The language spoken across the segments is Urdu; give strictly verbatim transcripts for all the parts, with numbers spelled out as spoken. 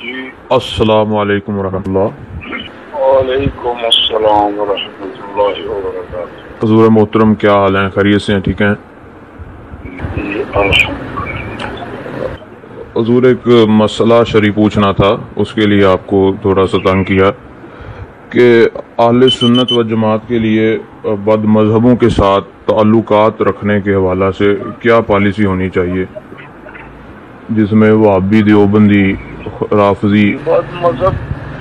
جی السلام علیکم ورحمۃ اللہ۔ وعلیکم السلام ورحمۃ اللہ وبرکاتہ۔ حضور محترم، کیا حال ہیں؟ خیریت سے ہیں؟ ٹھیک ہیں؟ جی الحمدللہ۔ حضور ایک مسئلہ شرعی پوچھنا تھا، اس کے لیے آپ کو تھوڑا سا تنگ کیا کہ اہل سنت و جماعت کے لیے بد مذہبوں کے ساتھ تعلقات رکھنے کے حوالہ سے کیا پالیسی ہونی چاہیے، جس میں وہابی، دیوبندی، رافضی بد مذہب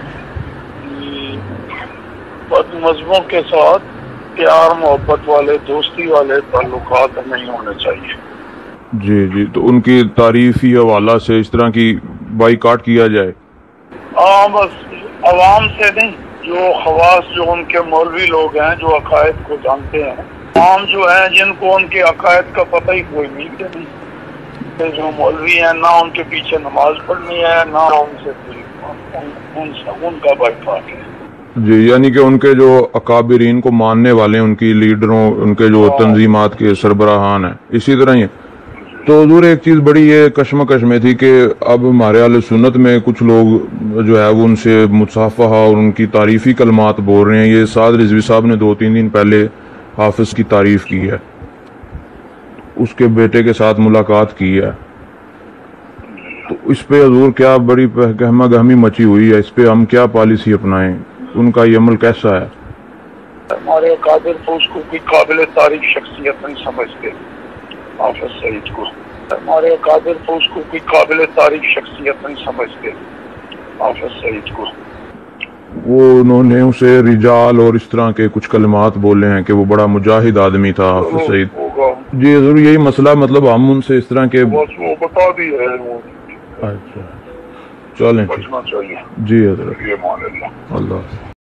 بد مذہبوں کے ساتھ پیار محبت والے، دوستی والے تعلقات نہیں ہونے چاہیے۔ جی جی تو ان کی تعریفی حوالہ سے اس طرح کی بائیکاٹ کیا جائے؟ ہاں، بس عوام سے نہیں، جو خواص، جو ان کے مولوی لوگ ہیں، جو عقائد کو جانتے ہیں، عام جو ہیں جن کو ان کے عقائد کا پتہ ہی کوئی نہیں کہ نہیں، جو مولوی ہیں نہ ان کے پیچھے نماز پڑھنی ہے، نہ ان سے ان, ان کا بائیکاٹ ہے۔ جی، یعنی کہ ان کے جو اکابرین کو ماننے والے ہیں، ان کی لیڈروں، ان کے جو تنظیمات کے سربراہان ہیں، اسی طرح ہی۔ تو حضور ایک چیز بڑی یہ کشمکش میں تھی کہ اب ہمارے اہل سنت میں کچھ لوگ جو ہے وہ ان سے مصافحہ اور ان کی تعریفی کلمات بول رہے ہیں۔ یہ سعد رضوی صاحب نے دو تین دن پہلے حافظ کی تعریف کی ہے، اس کے بیٹے کے ساتھ ملاقات کی ہے، تو اس پہ حضور کیا بڑی گہما گہمی مچی ہوئی ہے، اس پہ ہم کیا پالیسی اپنائیں؟ ان کا یہ عمل کیسا ہے؟ ہمارے قادر تو اس کو کوئی قابل تعریف شخصیت نہیں سمجھتے حافظ سعید کو، ہمارے قادر تو اس کو کوئی قابل تعریف شخصیت نہیں سمجھتے حافظ سعید کو۔ وہ انہوں نے اسے رجال اور اس طرح کے کچھ کلمات بولے ہیں کہ وہ بڑا مجاہد آدمی تھا حافظ سعید۔ جی حضور، یہی مسئلہ، مطلب ہم ان سے اس طرح کے بس وہ بتا دی ہے، وہ اچھا چلیں بچنا چاہیے۔ جی حضرت، یہ مان اللہ۔ اللہ